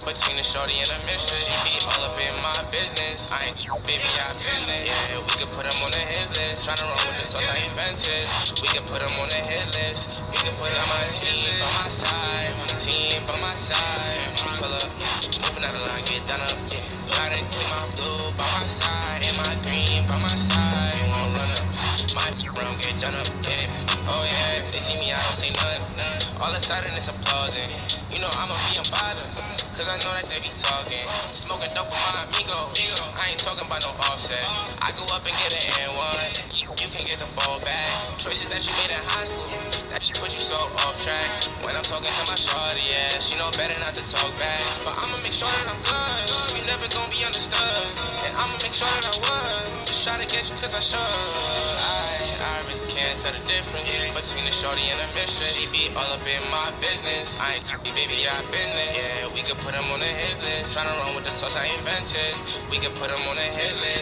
between the shorty and the mistress. She be all up in my business. I ain't baby, I business. Yeah, we could put them on the hit list. Tryna run with the sauce I invented. We could put them on the hit list. We could put them on my team by my side. Team by my side. Pull up, moving out the line, get done up. Yeah, gotta keep my blue by my side and my green by my side. Won't run up, my round get done up. Yeah, oh yeah, they see me, I don't say nothing. All of a sudden it's applauding. You know I'ma be unbothered, cause I know that they be talking. Smoking dope with my amigo. I ain't talking about no offset. I go up and get an N1. You can get the ball back. Choices that you made in high school, that you put you so off track. When I'm talking to my shorty, yeah, she know better not to talk back. But I'ma make sure that I'm good. You never gon' be understood. And I'ma make sure that I would. Just try to get you cause I should. I really can't tell the difference between the shorty and the mistress. She be all up in my business. I ain't baby, I business. Yeah, we could put them on the hit list. Tryna run with the sauce I invented. We could put them on the hit list.